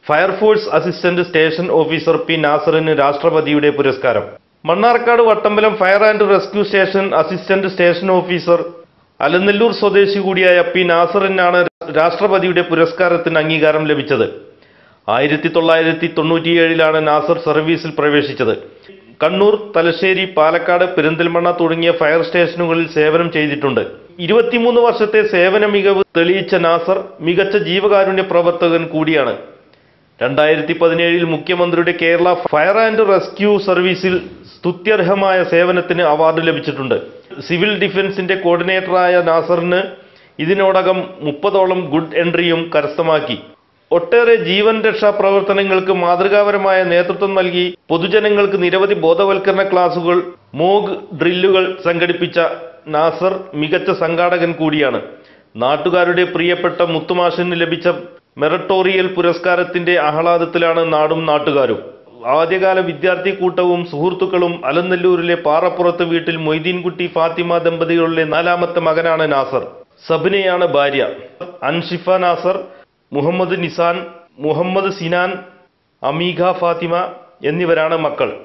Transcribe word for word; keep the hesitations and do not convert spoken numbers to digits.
Fire force assistant station officer P നാസറിന് രാഷ്ട്രപതിയുടെ പുരസ്കാരം. Mannarkkad Vattambalam fire and rescue station assistant station officer Alanallur സ്വദേശി കൂടിയായ പി നാസറിനാണ് രാഷ്ട്രപതിയുടെ പുരസ്കാരത്തിന് അംഗീകാരം ലഭിച്ചത്. ആയിരത്തി തൊള്ളായിരത്തി തൊണ്ണൂറ്റിയേഴിലാണ് നാസർ സർവീസിൽ പ്രവേശിച്ചത്. കണ്ണൂർ, തലശ്ശേരി, പാലക്കാട്, പെരിന്തൽമണ്ണ തുടങ്ങിയ ഫയർ സ്റ്റേഷനുകളിൽ സേവനം ചെയ്തിട്ടുണ്ട്. ഇരുപത്തിമൂന്ന് വർഷത്തെ സേവന മികവ് തെളിയിച്ച നാസർ മികച്ച ജീവകാരുണ്യ പ്രവർത്തകൻ കൂടിയാണ്. രണ്ടായിരത്തി പതിനേഴിൽ മുഖ്യമന്ത്രിയുടെ കേരള ഫയർ ആൻഡ് റെസ്ക്യൂ സർവീസിൽ സ്തുത്യർഹമായ സേവനത്തിന് അവാർഡ് ലഭിച്ചിട്ടുണ്ട്. സിവിൽ ഡിഫൻസിന്റെ കോർഡിനേറ്ററായ നാസറിന് ഇതിനോടകം മുപ്പതോളം ഗുഡ് എൻട്രിയും കരസ്ഥമാക്കി. ഒട്ടേറെ ജീവൻ രക്ഷാ പ്രവർത്തനങ്ങൾക്ക് മാതൃകാപരമായ നേതൃത്വം നൽകി പൊതുജനങ്ങൾക്ക് നിരവധി ബോധവൽക്കരണ ക്ലാസുകൾ, മോഗ് ഡ്രില്ലുകൾ സംഘടിപ്പിച്ച നാസർ മികച്ച സംഘാടകൻ കൂടിയാണ്. നാട്ടുകാരുടെ പ്രിയപ്പെട്ട മുത്തുമാഷിന് ലഭിച്ച മെറിറ്റോറിയൽ പുരസ്കാരത്തിന്റെ ആഹ്ലാദത്തിലാണ് നാടും നാട്ടുകാരും. ആദ്യകാല വിദ്യാർത്ഥി കൂട്ടവും സുഹൃത്തുക്കളും അലനല്ലൂരിലെ പാറപ്പുറത്ത് വീട്ടിൽ മൊയ്തീൻകുട്ടി ഫാത്തിമ ദമ്പതികളുടെ നാലാമത്തെ മകനാണ് നാസർ. സബിനയാണ് ഭാര്യ. അൻഷിഫ നാസർ, മുഹമ്മദ് നിസാൻ, മുഹമ്മദ് സിനാൻ, അമീഖ ഫാത്തിമ എന്നിവരാണ് മക്കൾ.